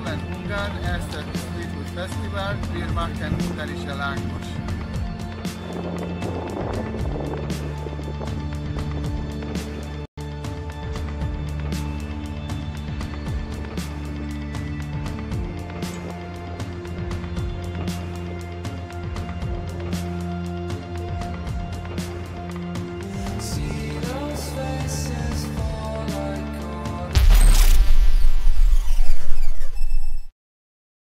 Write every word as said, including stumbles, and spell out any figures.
Willkommen Ungarn, erstes Streetfood Festival. Wir machen ungarische Langos.